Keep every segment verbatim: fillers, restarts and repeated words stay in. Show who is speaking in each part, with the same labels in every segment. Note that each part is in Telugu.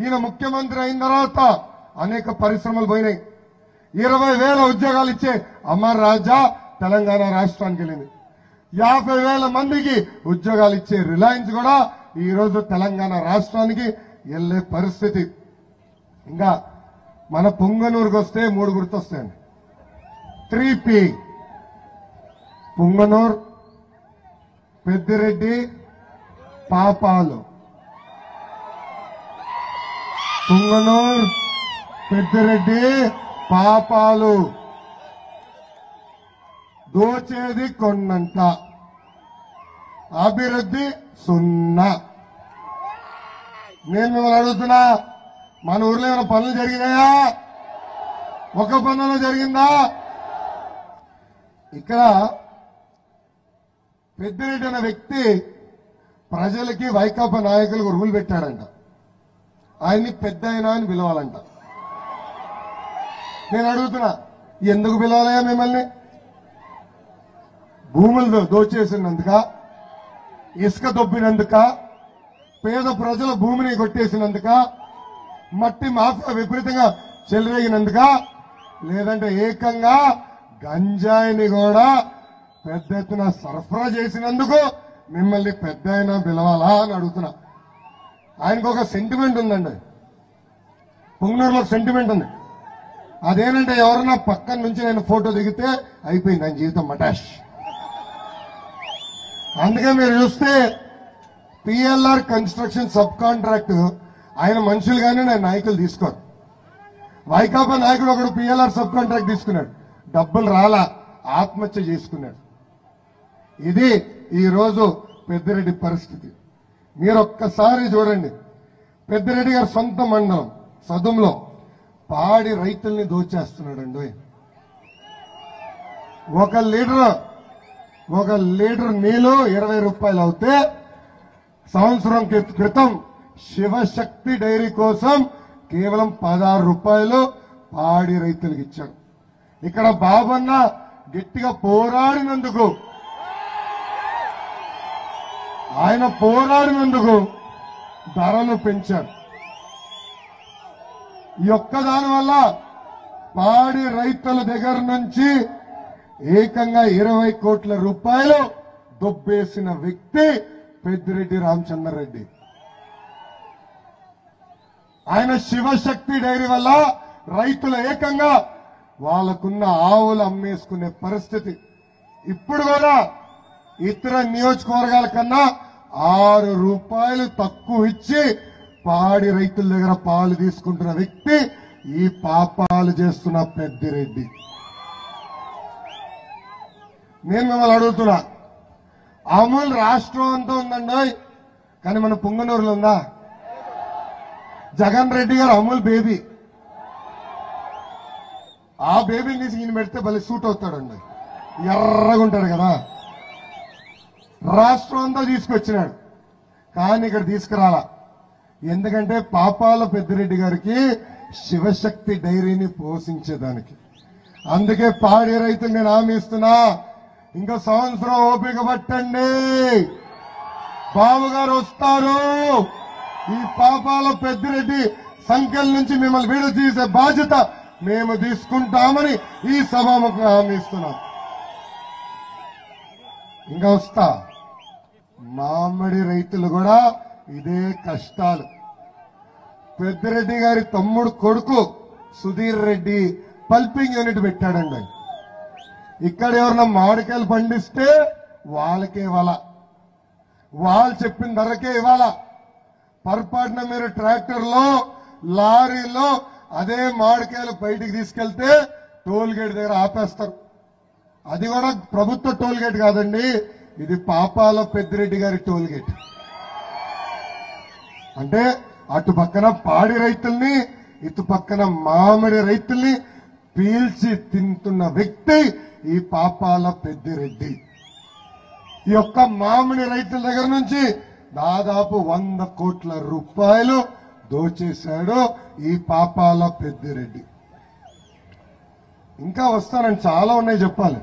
Speaker 1: ఈయన ముఖ్యమంత్రి అయిన తర్వాత అనేక పరిశ్రమలు పోయినాయి. ఇరవై వేల ఉద్యోగాలు ఇచ్చే అమర్ రాజా తెలంగాణ రాష్ట్రానికి వెళ్ళింది. యాభై వేల మందికి ఉద్యోగాలు ఇచ్చే రిలయన్స్ కూడా ఈ రోజు తెలంగాణ రాష్ట్రానికి వెళ్లే పరిస్థితి. ఇంకా మన పుంగనూరుకు వస్తే మూడు గుర్తొస్తాయండి. త్రీ పి పుంగనూరు, పెద్దిరెడ్డి, పాపాలు. పుంగనూరు, పెద్దిరెడ్డి, పాపాలు. దోచేది కొన్నంత, అభివృద్ధి సున్నా. నేను మిమ్మల్ని అడుగుతున్నా, మన ఊర్లో ఏమైనా పనులు జరిగినాయా? ఒక పనులు జరిగిందా? ఇక్కడ పెద్దిరెడ్డి అనే వ్యక్తి ప్రజలకి వైకాపా నాయకులకు రూల్ పెట్టాడంట. ఆయన్ని పెద్ద అయినా అని పిలవాలంట. నేను అడుగుతున్నా, ఎందుకు పిలవాలయా మిమ్మల్ని? భూములు దోచేసినందుక, ఇసుక దొబ్బినందుక, పేద ప్రజల భూమిని కొట్టేసినందుక, మట్టి మాఫియా విపరీతంగా చెలరేగినందుక, లేదంటే ఏకంగా గంజాయిని కూడా పెద్ద ఎత్తున సరఫరా చేసినందుకు మిమ్మల్ని పెద్ద అయినా పిలవాలా అని అడుగుతున్నా. ఆయనకు ఒక సెంటిమెంట్ ఉందండి, పుంగనూరులో సెంటిమెంట్ ఉంది. అదేనంటే ఎవరన్నా పక్కన నుంచి నేను ఫోటో దిగితే అయిపోయింది ఆయన జీవితం మటాష్. అందుకే మీరు చూస్తే పిఎల్ఆర్ కన్స్ట్రక్షన్ సబ్ కాంట్రాక్ట్ ఆయన మనుషులు కానీ నేను నాయకులు తీసుకోరు. వైకాపా నాయకుడు ఒకడు పిఎల్ఆర్ సబ్ కాంట్రాక్ట్ తీసుకున్నాడు, డబ్బులు రాలా, ఆత్మహత్య చేసుకున్నాడు. ఇది ఈ రోజు పెద్దిరెడ్డి పరిస్థితి. మీరు ఒక్కసారి చూడండి, పెద్దిరెడ్డి గారి సొంత మండలం సదుంలో పాడి రైతుల్ని దోచేస్తున్నాడండి. ఒక లీటర్ ఒక లీటర్ నీళ్లు ఇరవై రూపాయలు అవుతే సంవత్సరం క్రితం శివశక్తి డైరీ కోసం కేవలం పదహారు రూపాయలు పాడి రైతులకు ఇచ్చాడు. ఇక్కడ బాబన్న గట్టిగా పోరాడినందుకు ఆయన పోరాడినందుకు ధరలు పెంచారు. ఈ ఒక్క దాని వల్ల పాడి రైతుల దగ్గర నుంచి ఏకంగా ఇరవై కోట్ల రూపాయలు దొబ్బేసిన వ్యక్తి పెద్దిరెడ్డి రామచంద్రరెడ్డి. ఆయన శివశక్తి డైరీ వల్ల రైతులు ఏకంగా వాళ్ళకున్న ఆవులు అమ్మేసుకునే పరిస్థితి. ఇప్పుడు కూడా ఇతర నియోజకవర్గాల కన్నా ఆరు రూపాయలు తక్కువ ఇచ్చి పాడి రైతుల దగ్గర పాలు తీసుకుంటున్న వ్యక్తి ఈ పాపాలు చేస్తున్న పెద్దిరెడ్డి. నేను మిమ్మల్ని అడుగుతున్నా, అమూల్ రాష్ట్రం అంతా ఉందండి, కానీ మన పుంగనూరులో ఉందా? జగన్ రెడ్డి గారు అమూల్ బేబీ, ఆ బేబీని తీసి ఈయన పెడితే భలే సూట్ అవుతాడండి, ఎర్రగా ఉంటాడు కదా. రాష్ట్రం అంతా తీసుకొచ్చినాడు, కానీ ఇక్కడ తీసుకురాలా. ఎందుకంటే పాపాల పెద్దిరెడ్డి గారికి శివశక్తి డైరీని పోషించేదానికి. అందుకే పాడి రైతులు నేను హామీ ఇస్తున్నా, ఇంకా సంవత్సరం ఓపిక పట్టండి, బాబు గారు వస్తారు. ఈ పాపాల పెద్దిరెడ్డి సంఖ్యల నుంచి మిమ్మల్ని విడుదల చేసే బాధ్యత మేము తీసుకుంటామని ఈ సభాముఖంగా హామీ ఇస్తున్నాం. ఇంకా వస్తా, మామిడి రైతులు కూడా ఇదే కష్టాలు. పెద్దిరెడ్డి గారి తమ్ముడు కొడుకు సుధీర్ రెడ్డి పల్పింగ్ యూనిట్ పెట్టాడండి. ఇక్కడ ఎవరన్నా మామిడికాయలు పండిస్తే వాళ్ళకే ఇవ్వాలా, వాళ్ళు చెప్పిన ధరకే ఇవ్వాలా. పొరపాటున మీరు ట్రాక్టర్లో లారీలో అదే మామిడికాయలు బయటికి తీసుకెళ్తే టోల్ గేట్ దగ్గర ఆపేస్తారు. అది కూడా ప్రభుత్వ టోల్ గేట్ కాదండి, ఇది పాపాల పెద్దిరెడ్డి గారి టోల్ గేట్. అంటే అటు పక్కన పాడి రైతుల్ని, ఇటు పక్కన మామిడి రైతుల్ని పీల్చి తింటున్న వ్యక్తి ఈ పాపాల పెద్దిరెడ్డి. ఈ యొక్క మామిడి రైతుల దగ్గర నుంచి దాదాపు వంద కోట్ల రూపాయలు దోచేశాడు ఈ పాపాల పెద్దిరెడ్డి. ఇంకా వస్తానని చాలా ఉన్నాయి చెప్పాలి.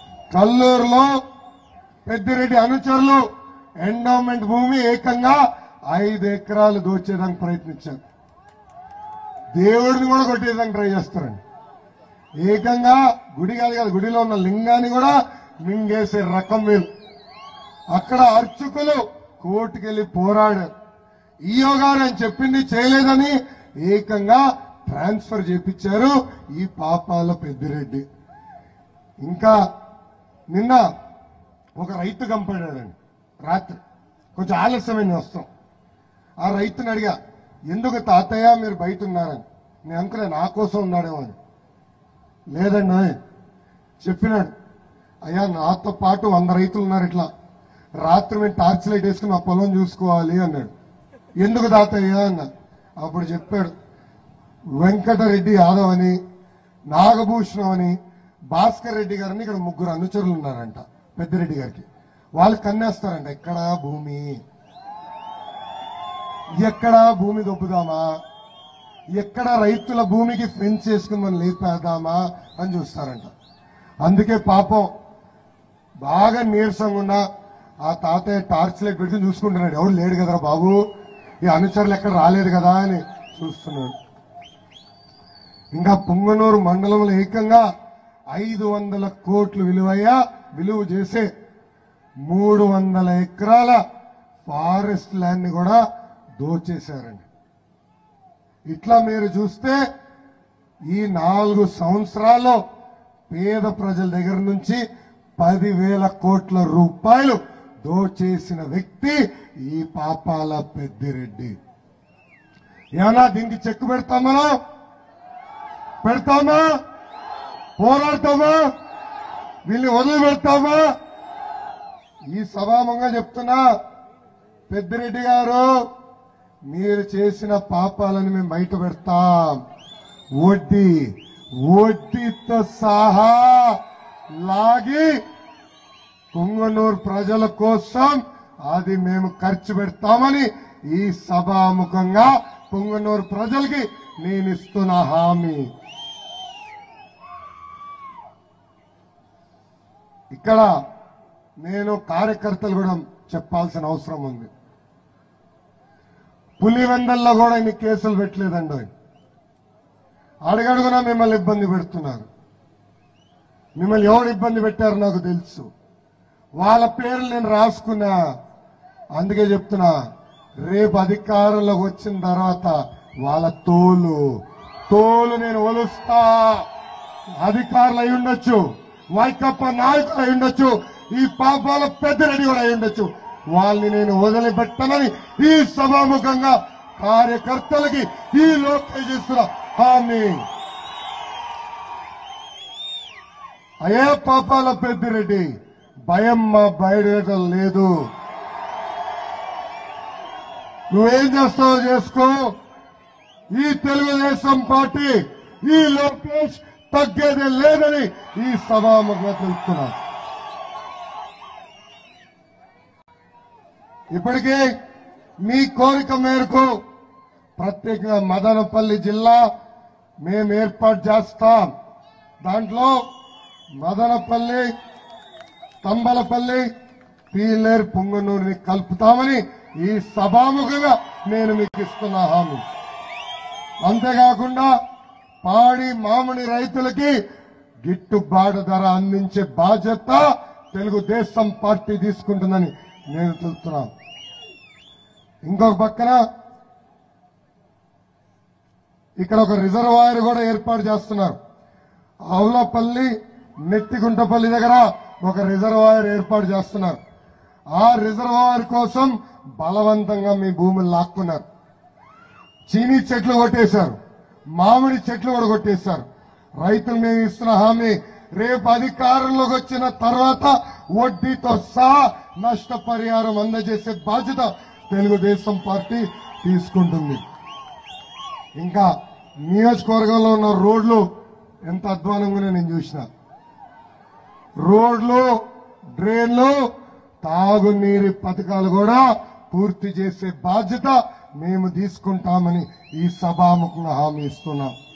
Speaker 1: కల్లూరులో పెద్దిరెడ్డి అనుచరులు ఎండోమెంట్ భూమి ఏకంగా ఐదు ఎకరాలు దోచేదానికి ప్రయత్నించారు. దేవుడిని కూడా కొట్టేదానికి ట్రై చేస్తారండి. ఏకంగా గుడి కాదు కదా, గుడిలో ఉన్న లింగాన్ని కూడా మింగేసే రకం వీళ్ళు. అక్కడ అర్చకులు కోర్టుకెళ్లి పోరాడారు. ఈయో గారు అని చెప్పింది చేయలేదని ఏకంగా ట్రాన్స్ఫర్ చేపించారు ఈ పాపాల పెద్దిరెడ్డి. ఇంకా నిన్న ఒక రైతు కంపడాడండి. రాత్రి కొంచెం ఆలస్యమైన వస్తాం. ఆ రైతుని అడిగా, ఎందుకు తాతయ్య మీరు బయట ఉన్నారని. నేను అనుకునే నా కోసం ఉన్నాడేమో అని. లేదండి చెప్పినాడు, అయ్యా నాతో పాటు వంద రైతులు ఉన్నారు, ఇట్లా రాత్రి మేము టార్చ్ లైట్ వేసుకుని మా పొలం చూసుకోవాలి అన్నాడు. ఎందుకు తాతయ్య అన్న. అప్పుడు చెప్పాడు, వెంకటరెడ్డి యాదవ్ అని, నాగభూషణం అని, భాస్కర్ రెడ్డి గారని ఇక్కడ ముగ్గురు అనుచరులు ఉన్నారంట పెద్దిరెడ్డి గారికి. వాళ్ళు కన్నేస్తారంట, ఎక్కడా భూమి ఎక్కడా భూమి దొబ్బుదామా, ఎక్కడ రైతుల భూమికి ఫెన్స్ చేసుకుని మనం లేపేద్దామా అని చూస్తారంట. అందుకే పాపం బాగా నీరసంగా ఉన్న ఆ తాతయ్య టార్చ్ లైట్ పెట్టుకుని చూసుకుంటున్నాడు. ఎవరు లేడు కదరా బాబు, ఈ అనుచరులు ఎక్కడ రాలేదు కదా అని చూస్తున్నాడు. ఇంకా పుంగనూరు మండలంలో ఏకంగా ఐదు వందల కోట్లు విలువయ్యా విలువ చేసే మూడు వందల ఎకరాల ఫారెస్ట్ ల్యాండ్ ని కూడా దోచేశారండి. ఇట్లా మీరు చూస్తే ఈ నాలుగు సంవత్సరాల్లో పేద ప్రజల దగ్గర నుంచి పదివేల కోట్ల రూపాయలు దోచేసిన వ్యక్తి ఈ పాపాల పెద్దిరెడ్డి. ఏమన్నా దీనికి చెక్కు పెడతామా పెడతామా పోరాడతామా వీళ్ళని వదిలిపెడతామా? ఈ సభాముఖంగా చెప్తున్నా, పెద్దిరెడ్డి గారు మీరు చేసిన పాపాలను మేము బయట పెడతాం. వడ్డీ వడ్డీతో సహా లాగి పుంగనూరు ప్రజల కోసం అది మేము ఖర్చు పెడతామని ఈ సభాముఖంగా పుంగనూరు ప్రజలకి నేను ఇస్తున్న హామీ. ఇక్కడ నేను కార్యకర్తలు కూడా చెప్పాల్సిన అవసరం ఉంది. పులివెందల్లో కూడా ఇన్ని కేసులు పెట్టలేదండి. అడుగడుగునా మిమ్మల్ని ఇబ్బంది పెడుతున్నారు. మిమ్మల్ని ఎవరు ఇబ్బంది పెట్టారో నాకు తెలుసు. వాళ్ళ పేర్లు నేను రాసుకున్నా. అందుకే చెప్తున్నా, రేపు అధికారంలోకి వచ్చిన తర్వాత వాళ్ళ తోలు తోలు నేను ఒలుస్తా. అధికారులు అయి ఉండొచ్చు, వైకప్ప నాయకులు అయి ఉండొచ్చు, ఈ పాపాల పెద్దిరెడ్డి కూడా అయి ఉండొచ్చు. వాళ్ళని నేను వదిలిపెట్టనని ఈ సభాముఖంగా కార్యకర్తలకి ఈ లోకేష్ చేస్తున్న హామీ. అయ్యే పాపాల పెద్దిరెడ్డి, భయం మా బయట లేదు. నువ్వేం చేస్తావో చేసుకో. ఈ తెలుగుదేశం పార్టీ, ఈ లోకేష్ తగ్గేదే లేదని ఈ సభాముఖంగా తెలుస్తున్నా. ఇప్పటికే మీ కోరిక మేరకు ప్రత్యేకంగా మదనపల్లి జిల్లా మేము ఏర్పాటు చేస్తాం. దాంట్లో మదనపల్లి, తంబలపల్లి, పీలేరు, పుంగనూరుని కలుపుతామని ఈ సభాముఖంగా నేను మీకు ఇస్తున్న హామీ. అంతేకాకుండా పాడి మామిడి రైతులకి గిట్టుబాటు ధర అందించే బాధ్యత తెలుగుదేశం పార్టీ తీసుకుంటుందని నేను తెలుస్తున్నాను. ఇంకొక పక్కన ఇక్కడ ఒక రిజర్వాయర్ కూడా ఏర్పాటు చేస్తున్నారు. ఆవులపల్లి, నెట్టిగుంటపల్లి దగ్గర ఒక రిజర్వాయర్ ఏర్పాటు చేస్తున్నారు. ఆ రిజర్వాయర్ కోసం బలవంతంగా మీ భూములు లాక్కున్నారు. చీనీ చెట్లు కొట్టేశారు, మామిడి చెట్లు కూడా కొట్టేశారు. రైతులు మేము ఇస్తున్న హామీ, రేపు అధికారంలోకి వచ్చిన తర్వాత వడ్డీతో సహా నష్టపరిహారం అందజేసే బాధ్యత తెలుగుదేశం పార్టీ తీసుకుంటుంది. ఇంకా నియోజకవర్గంలో ఉన్న రోడ్లు ఎంత అధ్వానంగా నేను చూసిన. రోడ్లు, డ్రైన్లు, తాగునీరు పథకాలు కూడా పూర్తి చేసే బాధ్యత మేము తీసుకుంటామని ఈ సభాముఖంగా హామీ ఇస్తున్నాం.